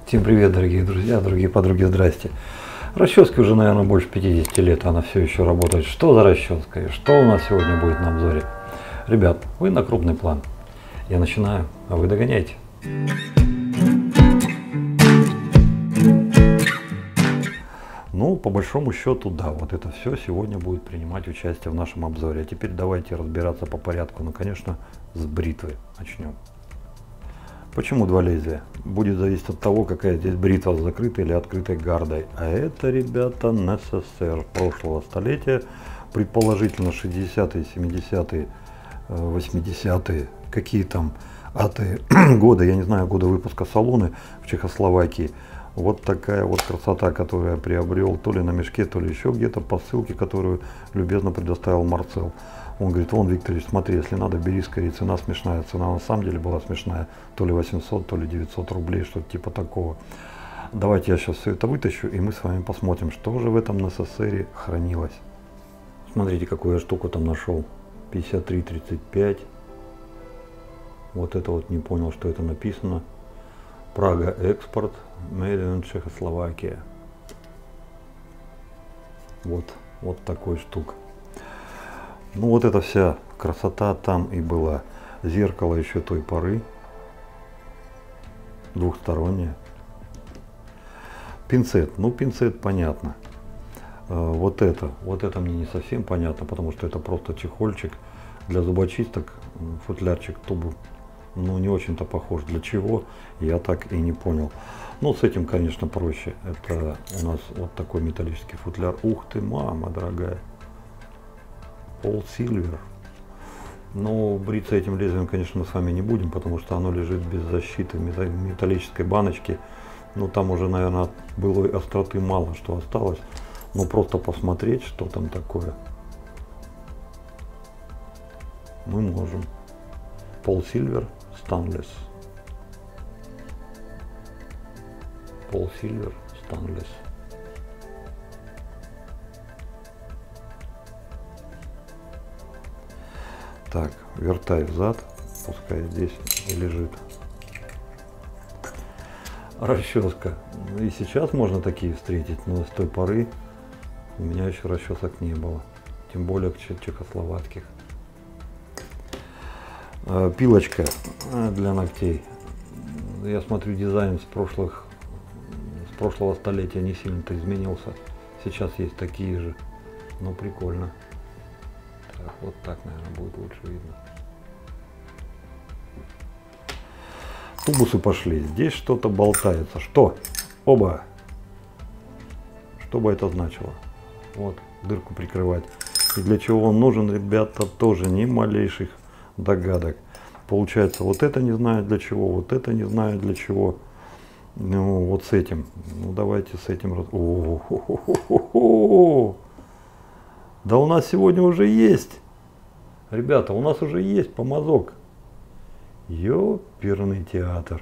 Всем привет, дорогие друзья, дорогие подруги, здрасте. Расческе уже, наверное, больше 50 лет, она все еще работает. Что за расческа и что у нас сегодня будет на обзоре? Ребят, вы на крупный план. Я начинаю, а вы догоняйте. Ну, по большому счету, да, вот это все сегодня будет принимать участие в нашем обзоре. А теперь давайте разбираться по порядку. Ну, конечно, с бритвы начнем. Почему два лезвия? Будет зависеть от того, какая здесь бритва, с закрытой или открытой гардой. А это, ребята, НССР прошлого столетия, предположительно 60-е, 70-е, 80-е, какие там годы, я не знаю, года выпуска салоны в Чехословакии. Вот такая вот красота, которую я приобрел то ли на мешке, то ли еще где-то по ссылке, которую любезно предоставил Марцел. Он говорит: вон, Викторович, смотри, если надо, бери, скорее, цена смешная. Цена на самом деле была смешная, то ли 800, то ли 900 рублей, что-то типа такого. Давайте я сейчас все это вытащу, и мы с вами посмотрим, что же в этом НССР хранилось. Смотрите, какую я штуку там нашел. 53-35. Вот это вот не понял, что это написано. Прага экспорт, made in Чехословакия. Вот такой штук. Ну вот эта вся красота там и была. Зеркало еще той поры. Двухстороннее. Пинцет. Ну, пинцет понятно. Вот это мне не совсем понятно, потому что это просто чехольчик для зубочисток, футлярчик тубу. Ну, не очень-то похож. Для чего, я так и не понял. Ну, с этим, конечно, проще. Это у нас вот такой металлический футляр. Ух ты, мама дорогая. Пол Сильвер. Но бриться этим лезвием, конечно, мы с вами не будем, потому что оно лежит без защиты в металлической баночке. Ну, там уже, наверное, былой остроты мало что осталось. Ну, просто посмотреть, что там такое, мы можем. Пол Сильвер Станлес. Пол Сильвер Станлес. Так, вертай взад, пускай здесь и лежит. Расческа. И сейчас можно такие встретить, но с той поры у меня еще расчесок не было. Тем более чехословацких. Пилочка для ногтей. Я смотрю, дизайн с прошлого столетия не сильно-то изменился. Сейчас есть такие же, но прикольно. Так, вот так, наверное, будет лучше видно. Тубусы пошли. Здесь что-то болтается. Что? Оба! Что бы это значило? Вот, дырку прикрывать. И для чего он нужен, ребята, тоже ни малейших догадок. Получается, вот это не знаю для чего, вот это не знаю для чего. Ну, вот с этим. Ну, давайте с этим. Да у нас сегодня уже есть. Ребята, у нас уже есть помазок. Ёперный театр.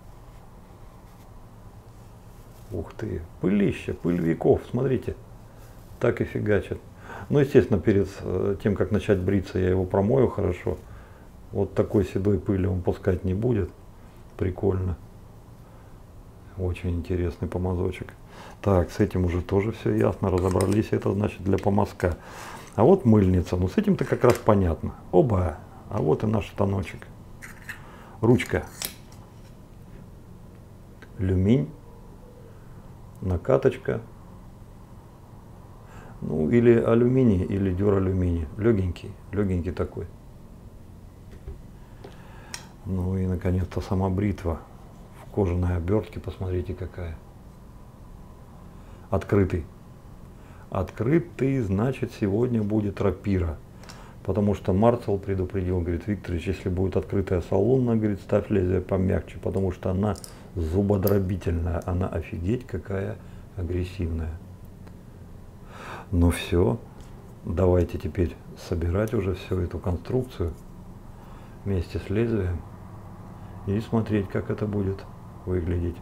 Ух ты, пылище, пыль веков, смотрите. Так и фигачит. Ну, естественно, перед тем, как начать бриться, я его промою хорошо. Вот такой седой пыли он пускать не будет. Прикольно. Очень интересный помазочек. Так, с этим уже тоже все ясно, разобрались. Это значит для помазка. А вот мыльница. Ну, с этим-то как раз понятно. Оба. А вот и наш станочек. Ручка. Люминь. Накаточка. Ну, или алюминий, или дюралюминий. Легенький такой. Ну и, наконец-то, сама бритва. В кожаной обертке, посмотрите, какая. Открытый. Открытый, значит, сегодня будет рапира. Потому что Марцел предупредил, говорит: Викторович, если будет открытая салонная, говорит, ставь лезвие помягче, потому что она зубодробительная. Она офигеть какая агрессивная. Ну все, давайте теперь собирать уже всю эту конструкцию вместе с лезвием и смотреть, как это будет выглядеть.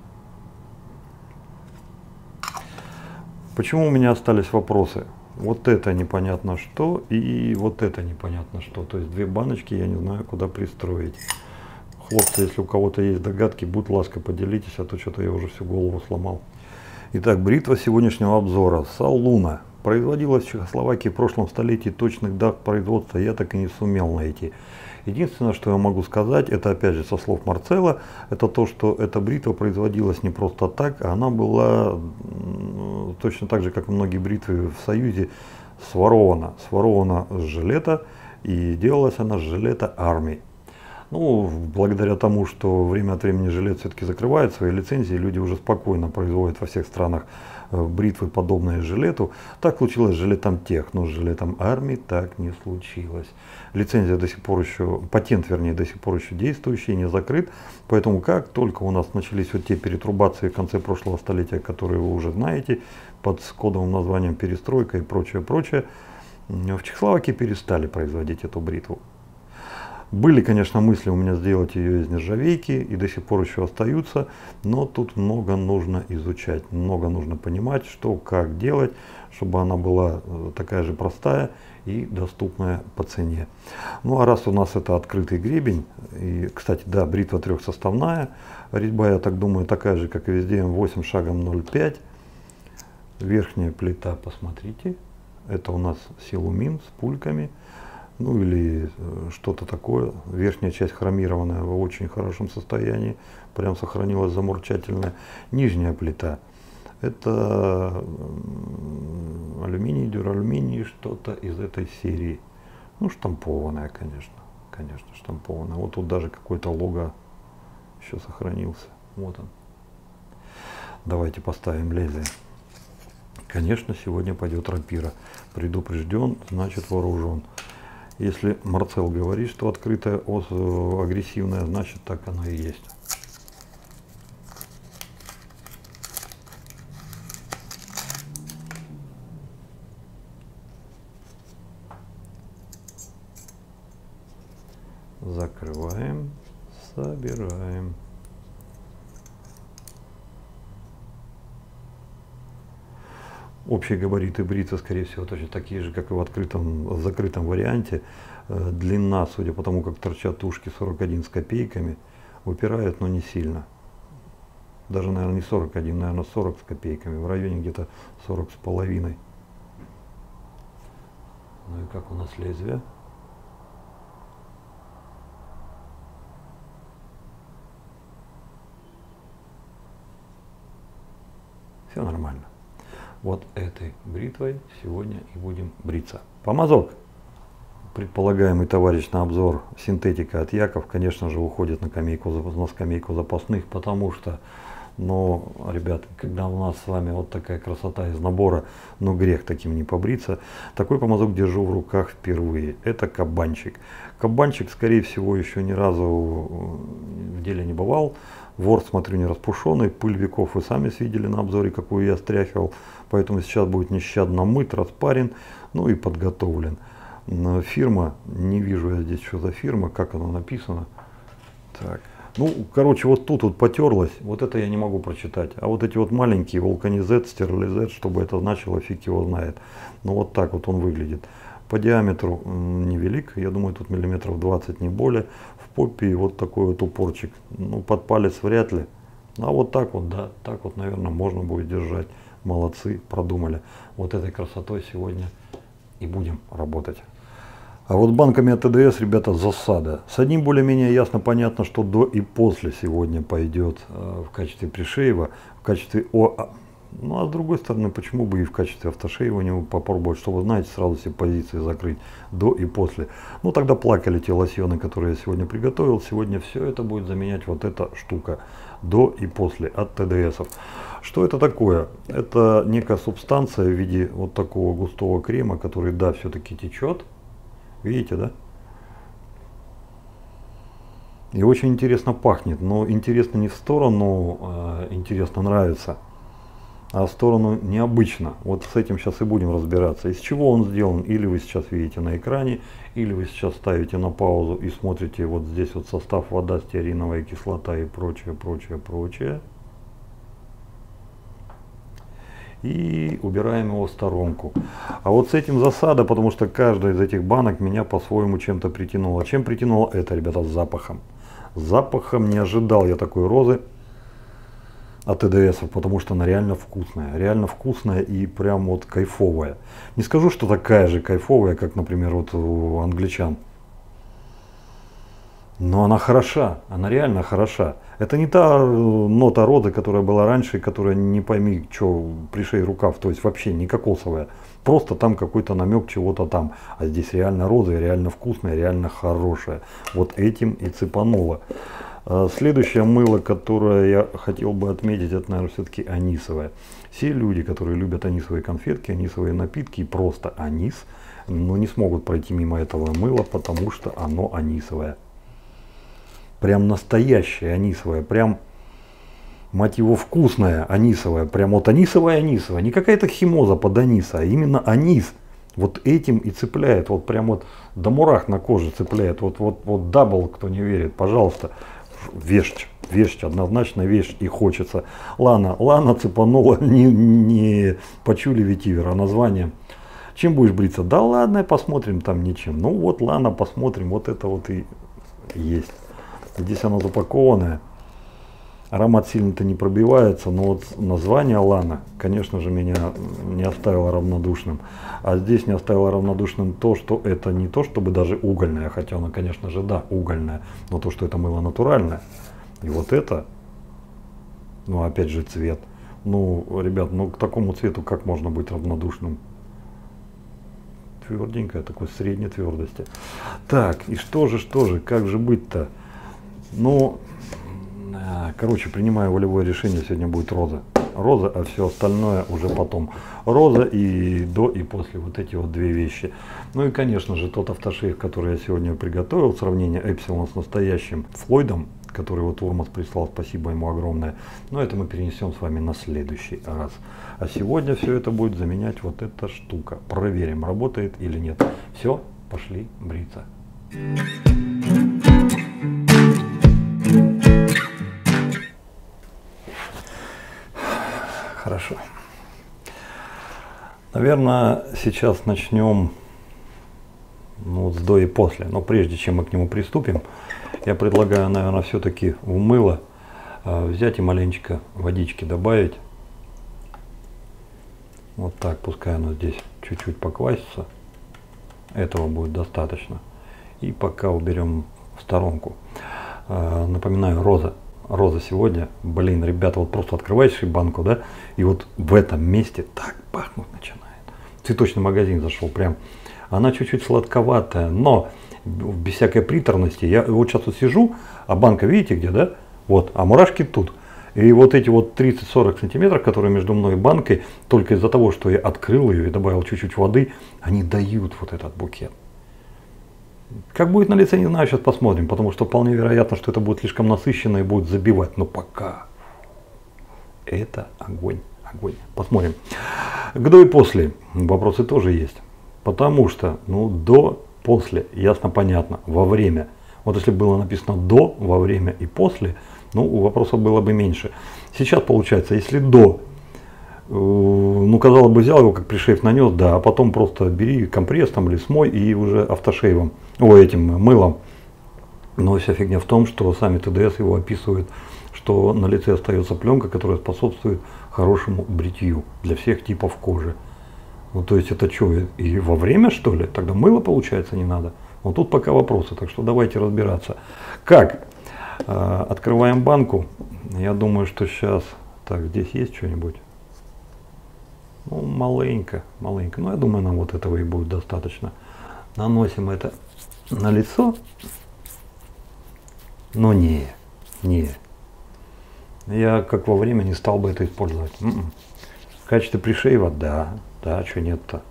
Почему у меня остались вопросы? Вот это непонятно что и вот это непонятно что. То есть две баночки, я не знаю, куда пристроить. хлопцы, если у кого-то есть догадки, будь ласка, поделитесь, а то что-то я уже всю голову сломал. Итак, бритва сегодняшнего обзора. Салуна. Производилась в Чехословакии в прошлом столетии, точных дат производства я так и не сумел найти. Единственное, что я могу сказать, это опять же со слов Марцелла, это то, что эта бритва производилась не просто так, а она была точно так же, как и многие бритвы в Союзе, сворована с жилета, и делалась она с жилета армии. Ну, благодаря тому, что время от времени жилет все-таки закрывает свои лицензии, люди уже спокойно производят во всех странах бритвы, подобные жилету. Так случилось с жилетом тех, но с жилетом армии так не случилось. Лицензия до сих пор еще, патент вернее, до сих пор еще действующий, не закрыт. Поэтому как только у нас начались вот те перетрубации в конце прошлого столетия, которые вы уже знаете, под кодовым названием перестройка и прочее, в Чехословакии перестали производить эту бритву. Были, конечно, мысли у меня сделать ее из нержавейки, и до сих пор еще остаются, но тут много нужно изучать, много нужно понимать, что, как делать, чтобы она была такая же простая и доступная по цене. Ну а раз у нас это открытый гребень, и, кстати, да, бритва трехсоставная, резьба, я так думаю, такая же, как и везде, М8 шагом 0,5. Верхняя плита, посмотрите, это у нас силумин с пульками. Ну или что-то такое. Верхняя часть хромированная в очень хорошем состоянии, прям сохранилась замурчательная. Нижняя плита, это алюминий, дюралюминий, что-то из этой серии. Ну, штампованная, конечно, штампованная. Вот тут даже какой-то лого еще сохранился. Вот он. Давайте поставим лезвие. Конечно, сегодня пойдет рапира. Предупрежден, значит вооружен. Если Марцелл говорит, что открытая ось агрессивная, значит так оно и есть. Закрываем, собираем. Общие габариты бритвы, скорее всего, точно такие же, как и в закрытом варианте. Длина, судя по тому, как торчат ушки, 41 с копейками. Выпирают, но не сильно. Даже, наверное, не 41, наверное, 40 с копейками. В районе где-то 40 с половиной. Ну и как у нас лезвие? Все нормально. Вот этой бритвой сегодня и будем бриться. Помазок. Предполагаемый товарищ на обзор синтетика от Яков, конечно же, уходит на скамейку запасных, потому что, ну, ребят, когда у нас с вами вот такая красота из набора, ну, грех таким не побриться. Такой помазок держу в руках впервые. Это кабанчик. Кабанчик, скорее всего, еще ни разу в деле не бывал. Ворс, смотрю, не распушенный. Пыль веков вы сами видели на обзоре, какую я стряхивал. Поэтому сейчас будет нещадно мыт, распарен, ну и подготовлен. Фирма, не вижу я здесь, что за фирма, как она написана. Так. Ну, короче, вот тут вот потерлась, вот это я не могу прочитать. А вот эти вот маленькие, вулканизет, стерлизет, чтобы это значило, фиг его знает. Ну, вот так вот он выглядит. По диаметру невелик, я думаю, тут миллиметров 20, не более. В попе вот такой вот упорчик, ну, под палец вряд ли. А вот так вот, да, так вот, наверное, можно будет держать. Молодцы, продумали. Вот этой красотой сегодня и будем работать. А вот банками от ТДС, ребята, засада. С одним более-менее ясно, понятно, что до и после сегодня пойдет в качестве пришеева, в качестве ОА. Ну а с другой стороны, почему бы и в качестве автошеивания попробовать, чтобы, знаете, сразу все позиции закрыть до и после. Ну тогда плакали те лосьоны, которые я сегодня приготовил. Сегодня все это будет заменять вот эта штука до и после от ТДСов. Что это такое? Это некая субстанция в виде вот такого густого крема, который, да, все-таки течет. Видите, да? И очень интересно пахнет. Но интересно не в сторону, интересно нравится, а в сторону необычно. Вот с этим сейчас и будем разбираться. Из чего он сделан, или вы сейчас видите на экране, или вы сейчас ставите на паузу и смотрите вот здесь вот состав: вода, стеариновая кислота и прочее. И убираем его в сторонку. А вот с этим засада, потому что каждая из этих банок меня по-своему чем-то притянула. Чем притянула это, ребята, с запахом. Запахом не ожидал я такой розы от ТДС, потому что она реально вкусная и прям вот кайфовая. Не скажу, что такая же кайфовая, как, например, вот у англичан. Но она хороша, она реально хороша. Это не та нота розы, которая была раньше, которая не пойми, что пришей рукав, то есть вообще не кокосовая. Просто там какой-то намек чего-то там. А здесь реально роза, реально вкусная, реально хорошая. Вот этим и цепануло. Следующее мыло, которое я хотел бы отметить, это, наверное, все-таки анисовое. Все люди, которые любят анисовые конфетки, анисовые напитки и просто анис, но не смогут пройти мимо этого мыла, потому что оно анисовое. Прям настоящее анисовое, прям, мать его, вкусное анисовое, прям вот анисовое, не какая-то химоза под аниса, а именно анис. Вот этим и цепляет, вот прям вот до мурах на коже цепляет, вот дабл, кто не верит, пожалуйста, вещь, однозначно вещь и хочется. Лана цепанула не Пачули ветивер, а название. Чем будешь бриться? Да ладно, посмотрим, там ничем. Ну вот Лана, посмотрим, вот это вот и есть. Здесь оно запакованное. Аромат сильно-то не пробивается, но вот название Лана, конечно же, меня не оставило равнодушным. А здесь не оставило равнодушным то, что это не то, чтобы даже угольное, хотя оно, конечно же, да, угольное, но то, что это мыло натуральное. И вот это, ну, опять же, цвет. Ну, ребят, ну, к такому цвету как можно быть равнодушным? Тверденькое, такой средней твердости. Так, и что же, как же быть-то? Ну, короче, принимаю волевое решение, сегодня будет роза. Роза, а все остальное уже потом. Роза и до, и после, вот эти вот две вещи. Ну и, конечно же, тот автошейв, который я сегодня приготовил, сравнение Эпсилон с настоящим Флойдом, который вот Урмас прислал, спасибо ему огромное. Но это мы перенесем с вами на следующий раз. А сегодня все это будет заменять вот эта штука. Проверим, работает или нет. Все, пошли бриться. Хорошо. Наверное, сейчас начнем с до и после. Но прежде чем мы к нему приступим, я предлагаю, наверное, все-таки в мыло взять и маленечко водички добавить. Вот так, пускай оно здесь чуть-чуть поквасится. Этого будет достаточно. И пока уберем в сторонку. Напоминаю, роза. Роза сегодня, блин, ребята, вот просто открываешь банку, да, и вот в этом месте так пахнуть начинает. В цветочный магазин зашел, прям, она чуть-чуть сладковатая, но без всякой приторности. Я вот сейчас вот сижу, а банка, видите где, да, вот, а мурашки тут. И вот эти вот 30-40 сантиметров, которые между мной и банкой, только из-за того, что я открыл ее и добавил чуть-чуть воды, они дают вот этот букет. Как будет на лице, не знаю, сейчас посмотрим, потому что вполне вероятно, что это будет слишком насыщенно и будет забивать. Но пока это огонь. Посмотрим. К до и после вопросы тоже есть. Потому что, до, после, ясно, понятно, во время. Вот если было написано до, во время и после, вопросов было бы меньше. Сейчас получается, если до, казалось бы, взял его как пришейв, нанес, да, а потом просто бери компресс там или смой и уже автошейвом, этим мылом. Но вся фигня в том, что сами ТДС его описывают, что на лице остается пленка, которая способствует хорошему бритью для всех типов кожи. То есть это что, и во время, что ли? Тогда мыло, получается, не надо. Вот тут пока вопросы, так что давайте разбираться. Как? Открываем банку. Я думаю, что сейчас... Так, здесь есть что-нибудь? Маленько. Но я думаю, нам вот этого и будет достаточно. Наносим это на лицо. Но не. Я как во время не стал бы это использовать. В качестве пришейва, да, что нет-то.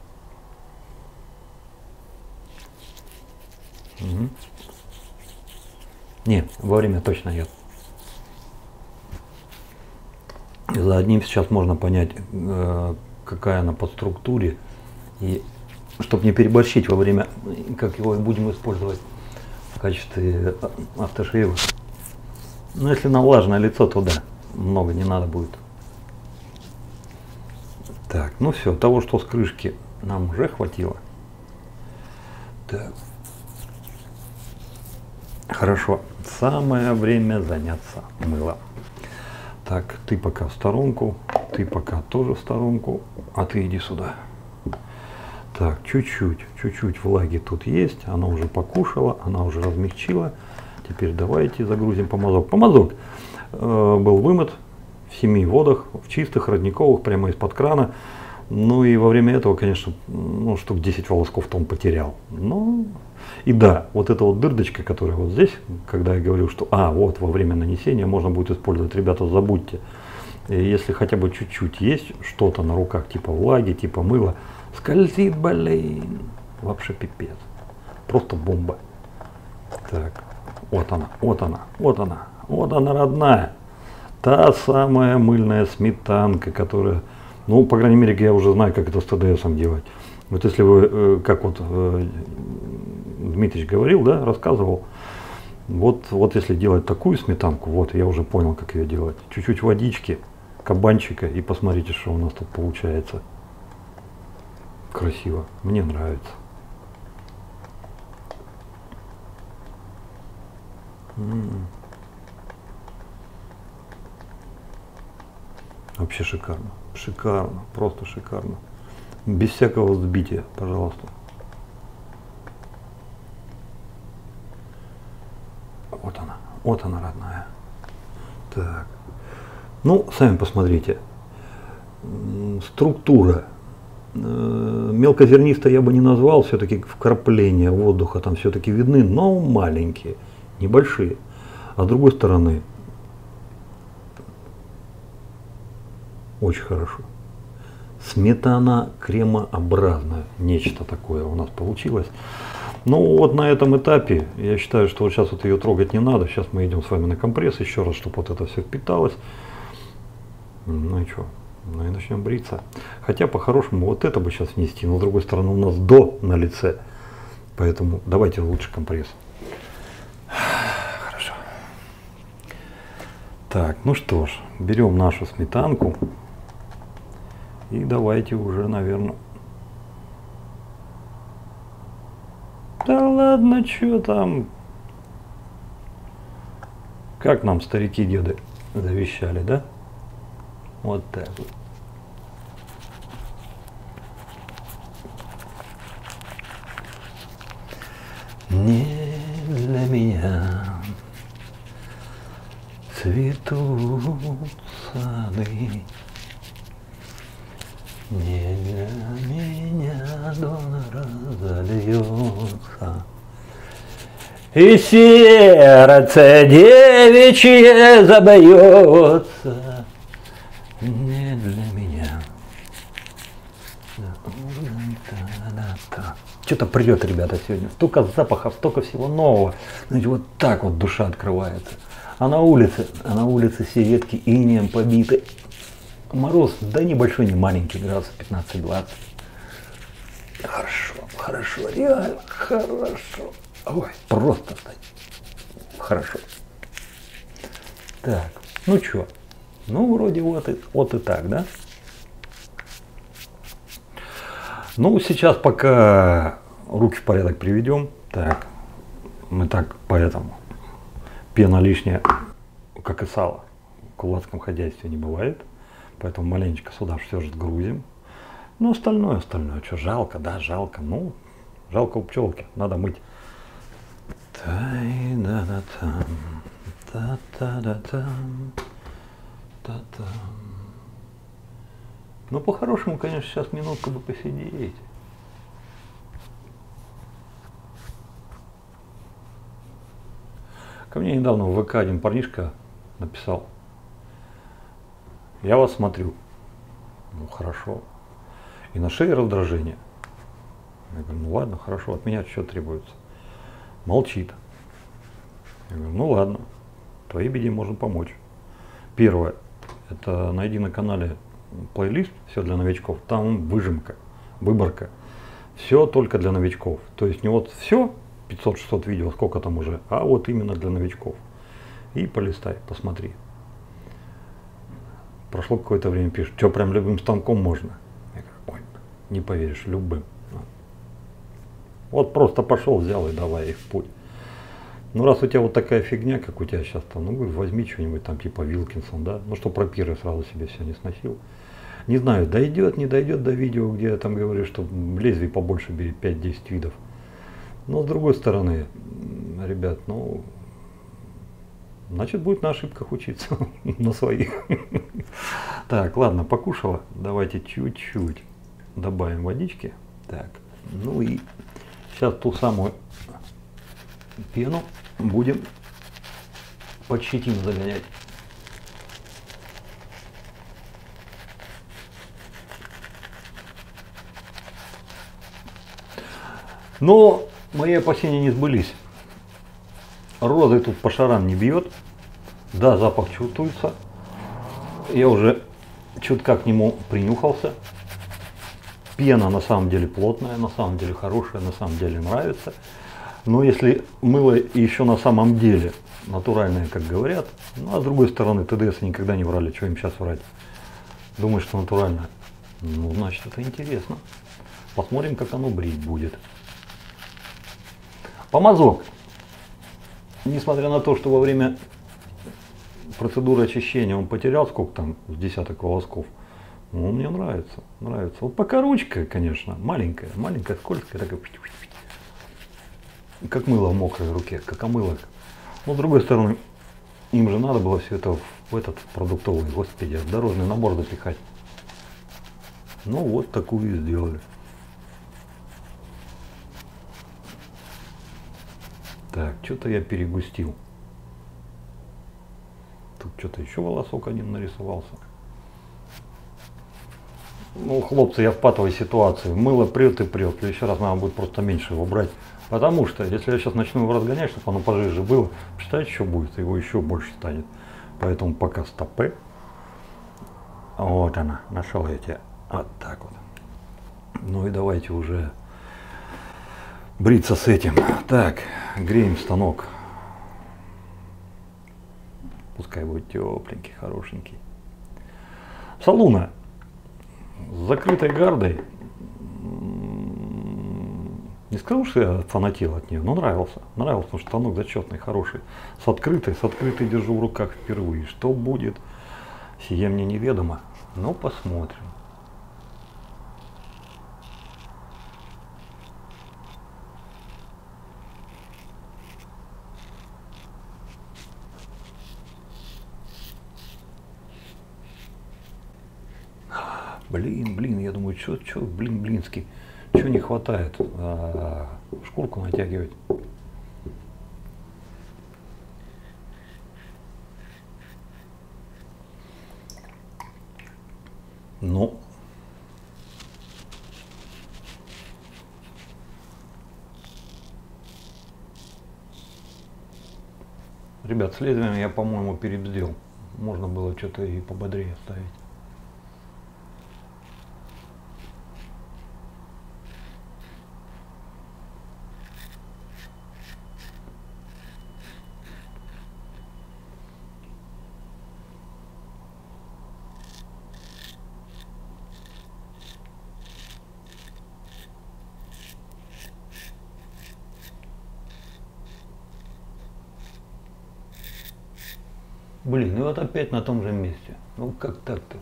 Не, во время точно нет. За одним сейчас можно понять, какая она по структуре, и чтобы не переборщить во время, как его будем использовать в качестве автошейва. Но если на влажное лицо, то да, много не надо будет. Так, все, того, что с крышки нам уже хватило. Так. Хорошо, самое время заняться мылом. Так, ты пока в сторонку, ты пока тоже в сторонку, а ты иди сюда. Так, чуть-чуть влаги тут есть, она уже покушала, она уже размягчила. Теперь давайте загрузим помазок. Помазок был вымыт в 7 водах, в чистых, родниковых, прямо из-под крана. Ну и во время этого, конечно, ну, штук 10 волосков-то он потерял. Ну, и да, вот эта вот дырочка, которая вот здесь, когда я говорил, что вот во время нанесения можно будет использовать, ребята, забудьте. И если хотя бы чуть-чуть есть что-то на руках, типа влаги, типа мыла, скользит, блин, вообще пипец. Просто бомба. Так, вот она, родная. Та самая мыльная сметанка, которая... Ну, по крайней мере, я уже знаю, как это с ТДСом делать. Вот если вы, как вот Дмитрич говорил, да, рассказывал, вот если делать такую сметанку, вот я уже понял, как ее делать. Чуть-чуть водички, кабанчика, и посмотрите, что у нас тут получается. Красиво, мне нравится. Вообще шикарно. Шикарно, просто шикарно. Без всякого взбития, пожалуйста. Вот она, родная. Так. Ну, сами посмотрите. Структура. Мелкозернистая я бы не назвал, все-таки вкрапления воздуха там все-таки видны, но маленькие, небольшие. А с другой стороны, очень хорошо. Сметана кремообразная, нечто такое у нас получилось. Ну вот на этом этапе я считаю, что вот сейчас вот ее трогать не надо. Сейчас мы идем с вами на компресс еще раз, чтобы вот это все впиталось. Ну и что? Ну и начнем бриться. Хотя по-хорошему вот это бы сейчас внести, но с другой стороны у нас до на лице. Поэтому давайте лучше компресс. Хорошо. Так, ну что ж, берем нашу сметанку. И давайте уже, наверное... Да ладно, что там? Как нам старики-деды завещали, да? Вот так вот. Не для меня цветут сады, не для меня донора зальется, и сердце девичье забьется. Не для меня. Что-то прет, ребята, сегодня. Столько запахов, столько всего нового. Знаете, вот так вот душа открывается. А на улице все ветки инеем побиты. Мороз, да небольшой, не маленький, градусов 15-20. Хорошо, реально хорошо. Ой, просто хорошо. Так, ну что? Ну, вроде вот и так, да? Ну, сейчас пока руки в порядок приведем. Так, мы так поэтому. Пена лишняя, как и сало, в кулацком хозяйстве не бывает. Поэтому маленечко сюда все же грузим. Ну, остальное, что, жалко, да, жалко. Ну, жалко у пчелки, надо мыть. Та-да-да-там, та-та-да-там. Ну, по-хорошему, конечно, сейчас минутку бы посидеть. Ко мне недавно в ВК один парнишка написал: я вас смотрю. Ну, хорошо. И на шее раздражение. Я говорю, ну ладно, хорошо, от меня что требуется? Молчит. Я говорю, ну ладно, твоей беде можем помочь. Первое. Это найди на канале плейлист «Все для новичков», там выжимка, выборка, все только для новичков. То есть не вот все, 500-600 видео, сколько там уже, а вот именно для новичков. И полистай, посмотри. Прошло какое-то время, пишет, что прям любым станком можно? Я говорю, ой, не поверишь, любым. Вот просто пошел, взял и давай их в путь. Ну, раз у тебя вот такая фигня, как у тебя сейчас там, ну, возьми что-нибудь там типа Вилкинсон, да? Ну, что про пиры сразу себе все не сносил. Не знаю, дойдет, не дойдет до видео, где я там говорю, что лезвий побольше бери, 5-10 видов. Но с другой стороны, ребят, ну, значит, будет на ошибках учиться, на своих. Так, ладно, покушала. Давайте чуть-чуть добавим водички. Так, ну и сейчас ту самую пену будем под щетину загонять. Но мои опасения не сбылись. Розы тут по шарам не бьет. Да, запах чувствуется. Я уже чутка к нему принюхался. Пена на самом деле плотная, на самом деле хорошая, на самом деле нравится. Но если мыло еще на самом деле натуральное, как говорят, ну а с другой стороны, ТДС никогда не врали, что им сейчас врать. Думаешь, что натуральное? Ну, значит, это интересно. Посмотрим, как оно брить будет. Помазок. Несмотря на то, что во время процедуры очищения он потерял сколько там, с десяток волосков, ну, мне нравится, нравится. Вот пока ручка, конечно, маленькая, скользкая, такая, как мыло в мокрой руке, как омылок. Но с другой стороны, им же надо было все это в этот продуктовый, господи, в дорожный набор запихать. Ну вот такую и сделали. Так, что-то я перегустил. Тут что-то еще волосок один нарисовался. Ну, хлопцы, я в патовой ситуации. Мыло прет и прет. В следующий раз надо будет просто меньше его брать. Потому что, если я сейчас начну его разгонять, чтобы оно пожиже было, представляете, что будет? Его еще больше станет. Поэтому пока стопы. Вот она, нашел я тебя. Вот так вот. Ну и давайте уже бриться с этим. Так, греем станок. Пускай будет тепленький, хорошенький. Салуна с закрытой гардой. Не скажу, что я фанател от нее, но нравился. Нравился, потому что станок зачетный, хороший. С открытой держу в руках впервые. Что будет, сие мне неведомо. Но посмотрим. Блин, я думаю, что, блинский, что не хватает? Шкурку натягивать. Ну, ребят, с лезвием я, по-моему, перебздел. Можно было что-то и пободрее ставить. Блин, и вот опять на том же месте. Ну как так-то?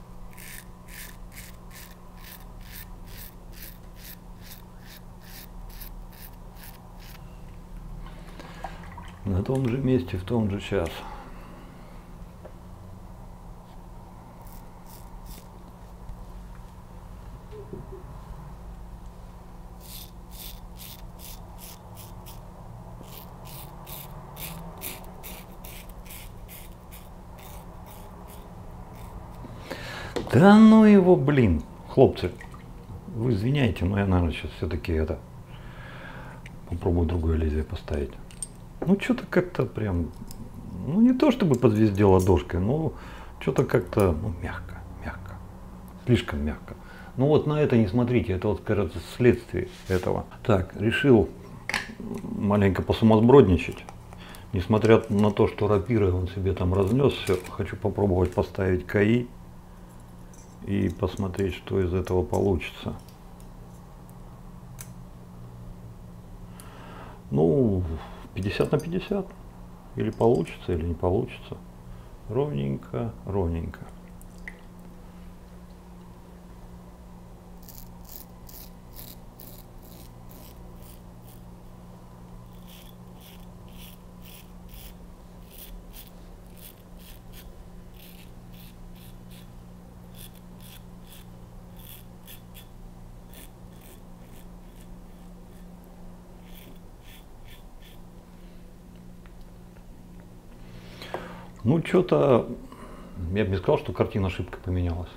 На том же месте, в том же час. Да ну его, блин, хлопцы, вы извиняйте, но я, наверное, сейчас все-таки это попробую другое лезвие поставить. Ну, что-то как-то прям, ну, не то чтобы под звезде ладошкой, но что-то как-то, ну, мягко, слишком мягко. Ну, вот на это не смотрите, это вот, кажется, следствие этого. Так, решил маленько посумасбродничать. Несмотря на то, что рапирой он себе там разнес все, хочу попробовать поставить КАИ и посмотреть, что из этого получится. Ну, 50 на 50. Или получится, или не получится. Ровненько, ровненько. Ну, что-то, я бы не сказал, что картина шибко поменялась.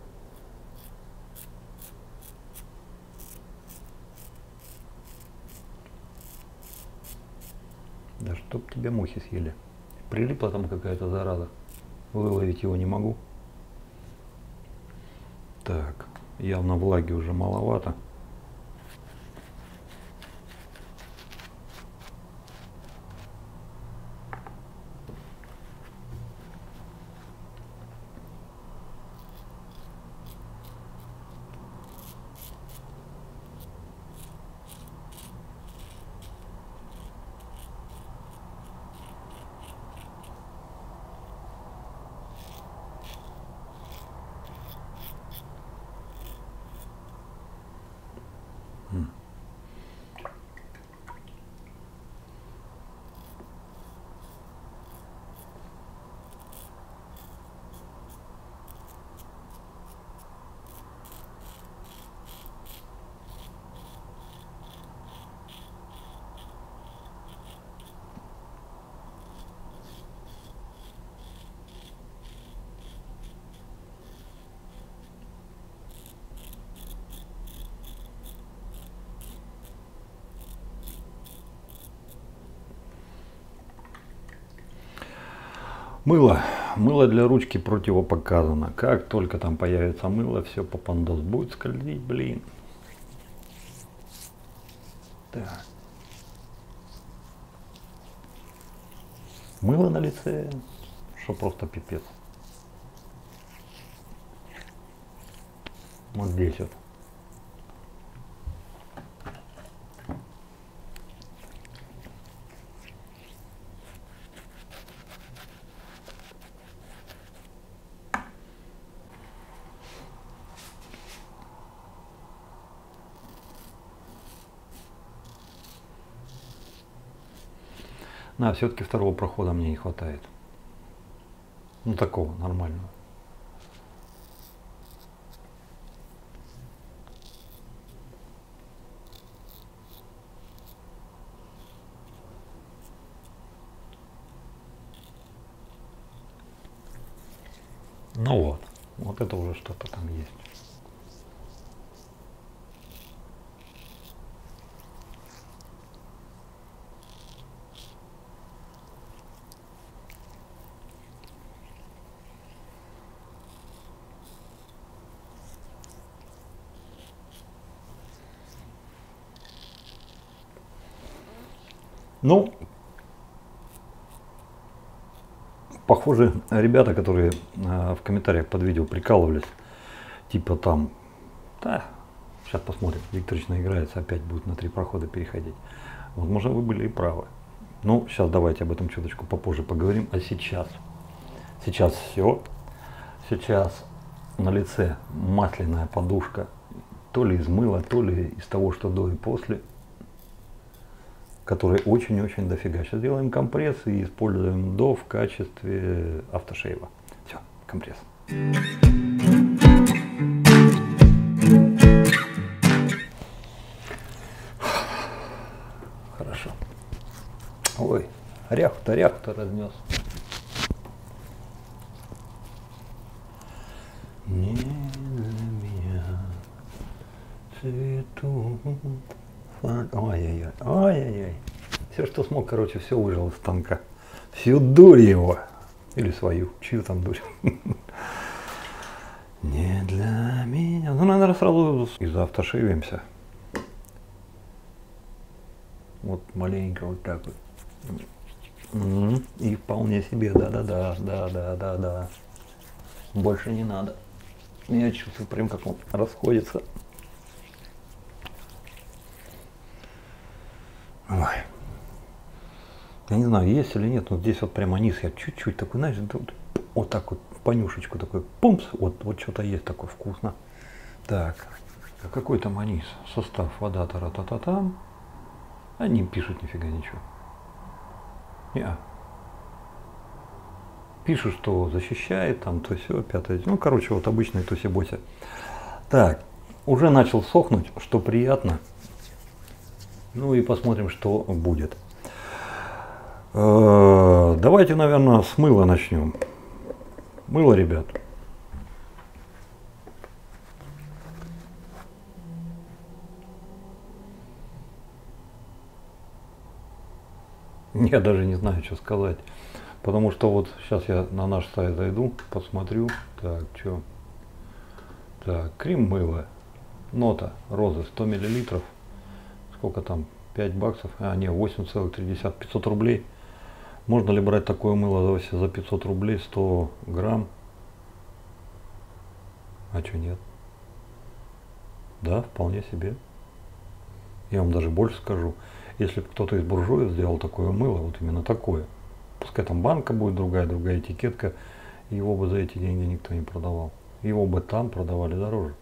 Да чтоб тебя мухи съели. Прилипла там какая-то зараза. Выловить его не могу. Так, явно влаги уже маловато. Мыло. Мыло для ручки противопоказано. Как только там появится мыло, все попандос будет скользить, блин. Так. Мыло на лице, что просто пипец. Вот здесь вот. Да, все-таки второго прохода мне не хватает. Ну, такого, нормального. Ну вот, вот это уже что-то там есть. Ну, похоже, ребята, которые в комментариях под видео прикалывались, типа там, да, сейчас посмотрим, Викторович наиграется, опять будет на 3 прохода переходить. Возможно, вы были и правы. Ну, сейчас давайте об этом чуточку попозже поговорим. А сейчас все. Сейчас на лице масляная подушка, то ли из мыла, то ли из того, что до и после, которые очень-очень дофига. Сейчас делаем компресс и используем до в качестве автошейва. Все, компресс. Хорошо. Ой, ряху-то разнес. Не для меня цветут. Ой-ой-ой, ой-ой-ой. Все, что смог, короче, все выжил из станка. Всю дурь его. Или свою, чью там дурь. Не для меня. Ну, наверное, сразу и за автошивимся. Вот маленько вот так вот. И вполне себе, да. Больше не надо. Я чувствую прям, как он расходится. Ой. Я не знаю, есть или нет, но здесь вот прямо низ я чуть-чуть такой, знаешь, вот так вот понюшечку такой, пумс, вот что-то есть такое вкусно. Так, а какой там анис? Состав: вода, тара-та-та-там. Они пишут нифига ничего. Не-а. Пишут, что защищает, там, то все, пятое. Ну, короче, вот обычный туси-боси. Так, уже начал сохнуть, что приятно. Ну и посмотрим, что будет. Давайте, наверное, с мыла начнем. Мыло, ребят. Я даже не знаю, что сказать. Потому что вот сейчас я на наш сайт зайду, посмотрю. Так, что? Так, крем мыло. Нота розы 100 миллилитров. Сколько там? 5 баксов? А, не, 8,3. 500 рублей. Можно ли брать такое мыло за 500 рублей, 100 грамм? А что нет? Да, вполне себе. Я вам даже больше скажу. Если бы кто-то из буржуев сделал такое мыло, вот именно такое, пускай там банка будет другая этикетка, его бы за эти деньги никто не продавал. Его бы там продавали дороже.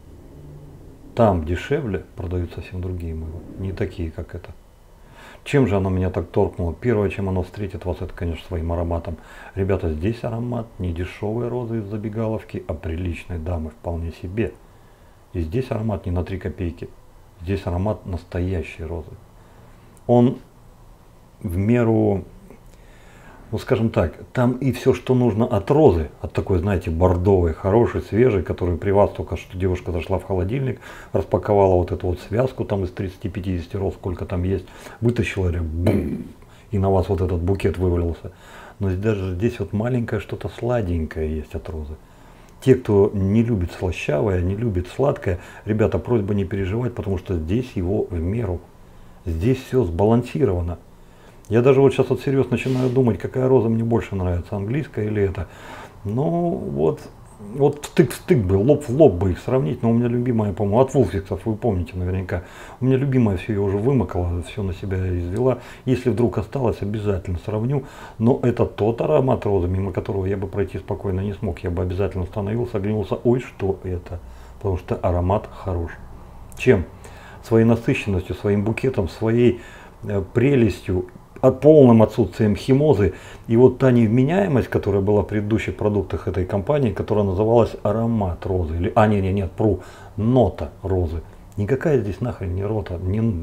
Там дешевле продают совсем другие мыла, не такие, как это. Чем же оно меня так торкнуло? Первое, чем оно встретит вас, это, конечно, своим ароматом. Ребята, здесь аромат не дешевой розы из забегаловки, а приличной дамы вполне себе. И здесь аромат не на 3 копейки. Здесь аромат настоящей розы. Он в меру, ну скажем так, там и все, что нужно от розы, от такой, знаете, бордовой, хорошей, свежей, которую при вас только что девушка зашла в холодильник, распаковала вот эту вот связку там из 30-50 роз, сколько там есть, вытащила, бум, и на вас вот этот букет вывалился. Но даже здесь вот маленькое что-то сладенькое есть от розы. Те, кто не любит слащавое, не любит сладкое, ребята, просьба не переживать, потому что здесь его в меру. Здесь все сбалансировано. Я даже вот сейчас вот всерьез начинаю думать, какая роза мне больше нравится, английская или это. Ну вот стык в стык бы, лоб в лоб бы их сравнить. Но у меня любимая, по-моему, от Вулфиксов, вы помните наверняка. У меня любимая все, я уже вымокала, все на себя извела. Если вдруг осталось, обязательно сравню. Но это тот аромат розы, мимо которого я бы пройти спокойно не смог. Я бы обязательно остановился, оглянулся, ой, что это. Потому что аромат хорош. Чем? Своей насыщенностью, своим букетом, своей прелестью, полным отсутствием химозы. И вот та невменяемость, которая была в предыдущих продуктах этой компании, которая называлась аромат розы. Или, нет, нота розы. Никакая здесь нахрен не рота,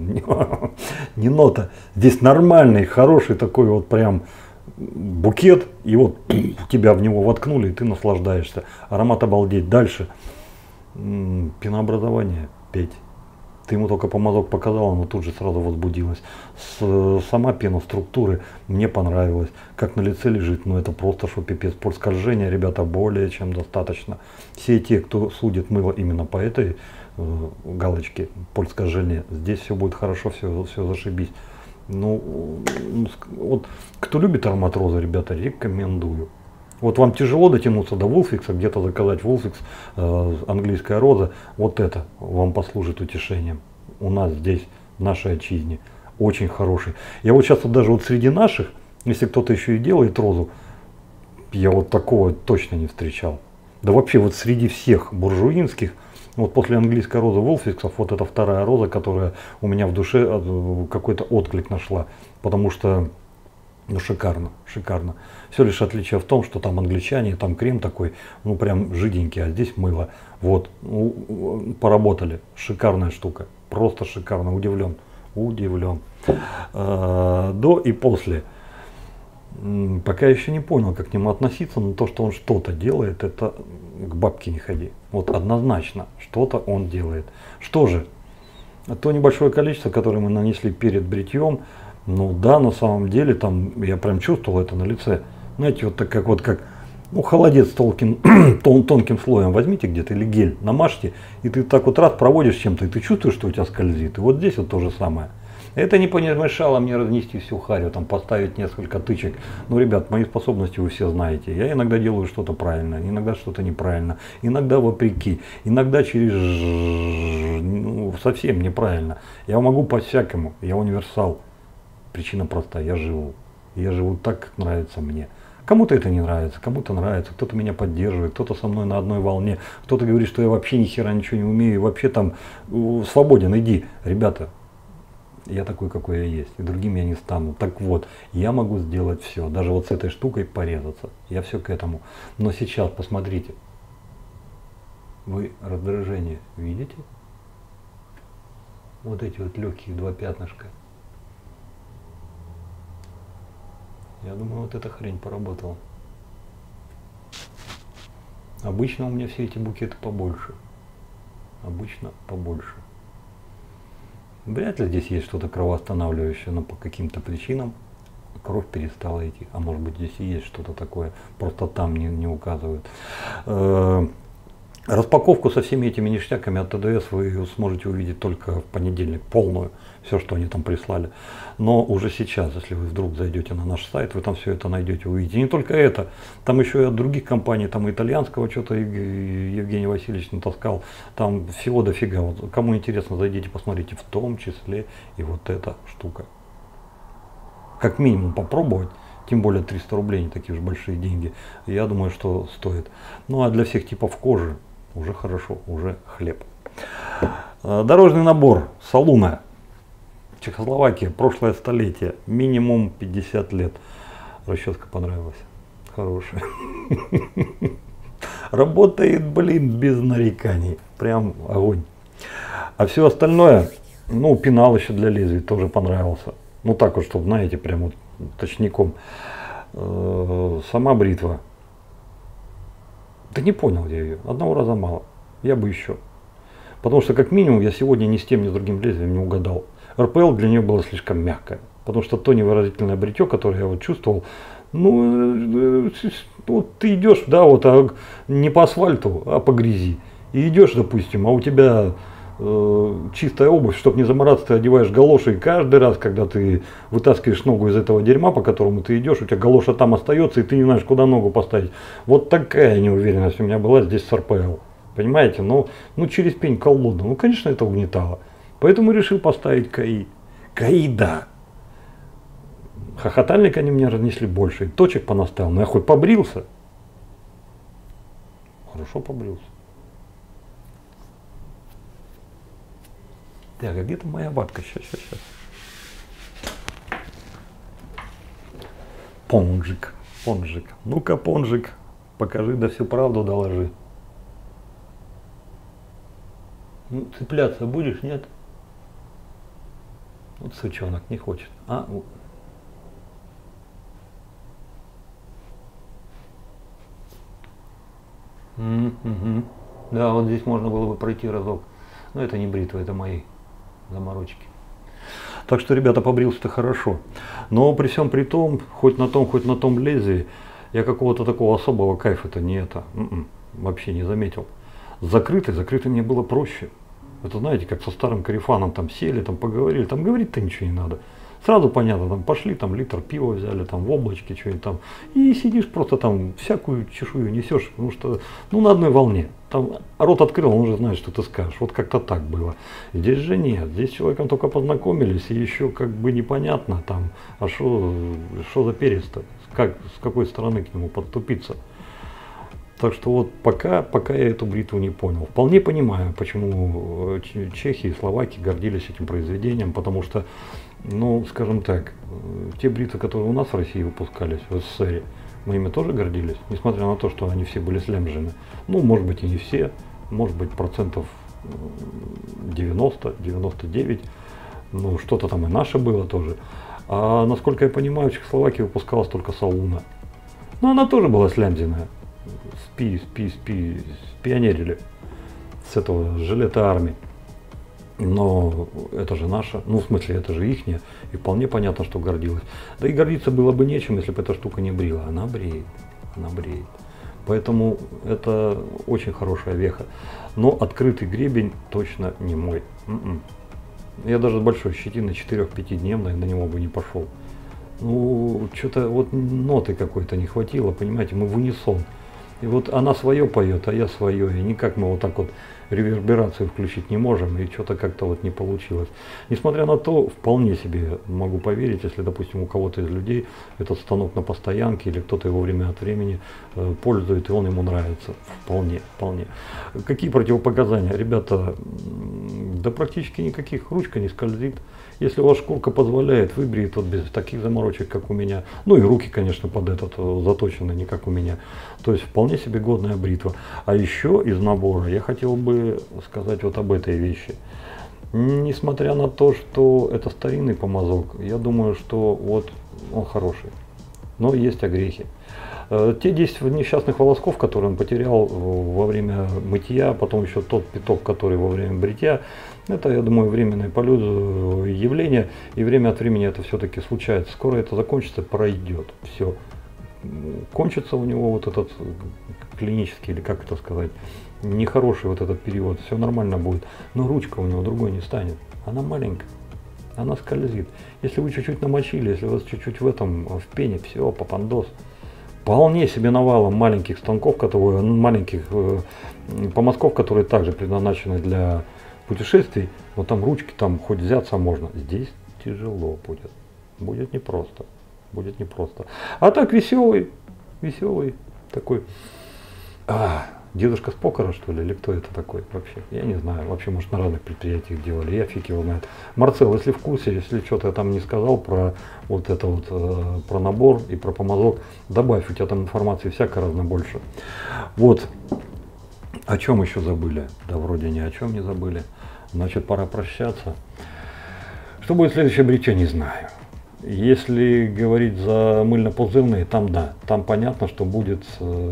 не нота. Здесь нормальный, хороший такой вот прям букет. И вот тебя в него воткнули, и ты наслаждаешься. Аромат обалдеть. Дальше. Пенообразование 5. Ты ему только помазок показал, оно тут же сразу возбудилось. Сама пена структуры мне понравилась. Как на лице лежит, ну это просто что пипец. Пульскольжения, ребята, более чем достаточно. Все те, кто судит мыло именно по этой галочке пульскольжения, здесь все будет хорошо, все зашибись. Ну, вот кто любит аромат розы, ребята, рекомендую. Вот вам тяжело дотянуться до Вулфикса, где-то заказать Вулфикс, английская роза, вот это вам послужит утешением. У нас здесь, в нашей отчизне, очень хороший. Я вот сейчас вот даже вот среди наших, если кто-то еще и делает розу, я вот такого точно не встречал. Да вообще вот среди всех буржуинских, вот после английской розы Вулфиксов, вот эта вторая роза, которая у меня в душе какой-то отклик нашла, потому что ну шикарно, шикарно. Все лишь отличие в том, что там англичане, там крем такой, ну прям жиденький, а здесь мыло. Вот, ну, поработали, шикарная штука, просто шикарно, удивлен, удивлен. До и после. Пока еще не понял, как к нему относиться, но то, что он что-то делает, это к бабке не ходи. Вот однозначно, что-то он делает. Что же, то небольшое количество, которое мы нанесли перед бритьем, ну да, на самом деле, там я прям чувствовал это на лице. Знаете, вот так как ну, холодец тонким слоем возьмите где-то или гель намажьте, и ты так вот раз проводишь чем-то, и ты чувствуешь, что у тебя скользит. И вот здесь вот то же самое. Это не помешало мне разнести всю харю, там поставить несколько тычек. Ну, ребят, мои способности вы все знаете. Я иногда делаю что-то правильно, иногда что-то неправильно, иногда вопреки, иногда ну, совсем неправильно. Я могу по-всякому, я универсал. Причина простая, я живу. Я живу так, как нравится мне. Кому-то это не нравится, кому-то нравится, кто-то меня поддерживает, кто-то со мной на одной волне, кто-то говорит, что я вообще ни хера ничего не умею, и вообще там свободен, иди. Ребята, я такой, какой я есть, и другим я не стану. Так вот, я могу сделать все, даже вот с этой штукой порезаться. Я все к этому. Но сейчас, посмотрите, вы раздражение видите? Вот эти вот легкие два пятнышка. Я думаю, вот эта хрень поработала. Обычно у меня все эти букеты побольше. Обычно побольше. Вряд ли здесь есть что-то кровоостанавливающее, но по каким-то причинам кровь перестала идти. А может быть здесь и есть что-то такое, просто там не указывают. Распаковку со всеми этими ништяками от ТДС вы сможете увидеть только в понедельник, полную, все, что они там прислали. Но уже сейчас, если вы вдруг зайдете на наш сайт, вы там все это найдете, увидите. И не только это, там еще и от других компаний, там и итальянского что-то Евгений Васильевич натаскал, там всего дофига. Вот, кому интересно, зайдите, посмотрите, в том числе и вот эта штука. Как минимум попробовать. Тем более 300 рублей, не такие уж большие деньги. Я думаю, что стоит. Ну а для всех типов кожи уже хорошо, уже хлеб. Дорожный набор Салуна. Чехословакия, прошлое столетие. Минимум 50 лет. Расческа понравилась. Хорошая. Работает, блин, без нареканий. Прям огонь. А все остальное, ну, пенал еще для лезвий тоже понравился. Ну так вот, чтобы, знаете, прям вот точником. Сама бритва. Да не понял я ее. Одного раза мало. Я бы еще. Потому что как минимум я сегодня ни с тем, ни с другим лезвием не угадал. РПЛ для нее было слишком мягкое. Потому что то невыразительное бритье, которое я вот чувствовал, ну, вот ты идешь, да, вот не по асфальту, а по грязи. И идешь, допустим, а у тебя чистая обувь, чтобы не замораться, ты одеваешь галоши, и каждый раз, когда ты вытаскиваешь ногу из этого дерьма, по которому ты идешь, у тебя галоша там остается, и ты не знаешь, куда ногу поставить. Вот такая неуверенность у меня была здесь с РПЛ. Понимаете? Ну через пень колоду. Ну, конечно, это угнетало. Поэтому решил поставить КАИ. КАИ, да. Хохотальник они мне разнесли больше, и точек понаставил. Но я хоть побрился. Хорошо побрился. Так, а где-то моя ватка? Сейчас. Понжик. Ну-ка, Понжик, покажи, да всю правду доложи. Ну, цепляться будешь, нет? Вот сучонок не хочет. Да, вот здесь можно было бы пройти разок. Но это не бритва, это мои заморочки. Так что, ребята, побрился-то хорошо. Но при всем при том, хоть на том лезвии, я какого-то такого особого кайфа-то вообще не заметил. Закрытый мне было проще. Это знаете, как со старым корефаном там сели, там поговорили, там говорить-то ничего не надо. Сразу понятно, там пошли, там литр пива взяли, там в облачке что-нибудь там, и сидишь просто там всякую чешую несешь, потому что, ну, на одной волне. Там рот открыл, он уже знает, что ты скажешь. Вот как-то так было. Здесь же нет, здесь с человеком только познакомились, и еще как бы непонятно там, а что за перец-то, с какой стороны к нему подступиться. Так что вот пока я эту бритву не понял. Вполне понимаю, почему чехи и словаки гордились этим произведением, потому что, ну, скажем так, те бритвы, которые у нас в России выпускались, в СССР, мы ими тоже гордились, несмотря на то, что они все были слямжены. Ну, может быть, и не все, может быть, процентов 90-99, ну, что-то там и наше было тоже. А насколько я понимаю, в Чехословакии выпускалась только Салуна. Но она тоже была слямзенная. Спионерили с этого жилета армии. Но это же наша, ну в смысле это же ихняя, и вполне понятно, что гордилась. Да и гордиться было бы нечем, если бы эта штука не брила. Она бреет. Поэтому это очень хорошая веха. Но открытый гребень точно не мой. Я даже с большой щетиной 4-5-дневной на него бы не пошел. Ну, что-то вот ноты какой-то не хватило, понимаете, мы в унисон. И вот она свое поет, а я свое. И никак мы вот так вот реверберацию включить не можем, и что-то как-то вот не получилось. Несмотря на то, вполне себе могу поверить, если, допустим, у кого-то из людей этот станок на постоянке, или кто-то его время от времени пользует, и он ему нравится. Вполне, вполне. Какие противопоказания? Ребята, да практически никаких. Ручка не скользит. Если у вас шкурка позволяет, выбреет вот без таких заморочек, как у меня. Ну и руки, конечно, под этот заточены, не как у меня. То есть вполне себе годная бритва. А еще из набора я хотел бы сказать вот об этой вещи. Несмотря на то, что это старинный помазок, я думаю, что вот он хороший. Но есть огрехи. Те 10 несчастных волосков, которые он потерял во время мытья, потом еще тот пяток, который во время бритья, это, я думаю, временное явление, и время от времени это все-таки случается. Скоро это закончится, пройдет, все. Кончится у него вот этот клинический, или как это сказать, нехороший вот этот период, все нормально будет, но ручка у него другой не станет, она маленькая. Она скользит. Если вы чуть-чуть намочили, если у вас чуть-чуть в пене, все, попандос. Вполне себе навалом маленьких станков, маленьких помазков, которые также предназначены для путешествий, но там ручки, там хоть взяться можно. Здесь тяжело будет. Будет непросто. Будет непросто. А так веселый такой. Дедушка Спокара, что ли, или кто это такой вообще? Я не знаю. Вообще, может, на разных предприятиях делали. Я фиг его знает. Марцел, если в курсе, если что-то я там не сказал про вот это вот, про набор и про помазок, добавь, у тебя там информации всяко разно больше. Вот. О чем еще забыли? Да вроде ни о чем не забыли. Значит, пора прощаться. Что будет следующее бритье, не знаю. Если говорить за мыльно-пузырные, там да, там понятно, что будет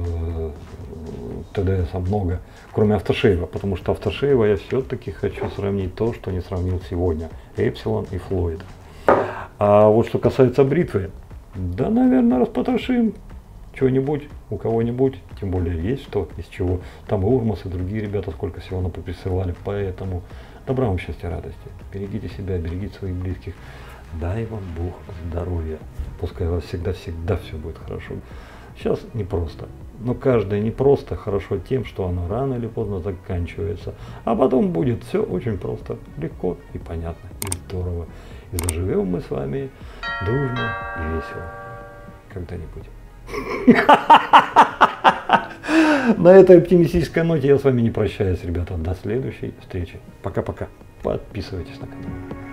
ТДСа много, кроме автошейва, потому что автошейва я все-таки хочу сравнить то, что не сравнил сегодня, Эпсилон и Флойд. А вот что касается бритвы, да, наверное, распотрошим что-нибудь у кого-нибудь, тем более есть что, из чего. Там и Урмас, и другие ребята сколько всего нам поприсылали, поэтому добра вам, счастья, радости, берегите себя, берегите своих близких. Дай вам Бог здоровья. Пускай у вас всегда все будет хорошо. Сейчас непросто. Но каждое непросто хорошо тем, что оно рано или поздно заканчивается. А потом будет все очень просто, легко и понятно, и здорово. И заживем мы с вами дружно и весело. Когда-нибудь. На этой оптимистической ноте я с вами не прощаюсь, ребята. До следующей встречи. Пока-пока. Подписывайтесь на канал.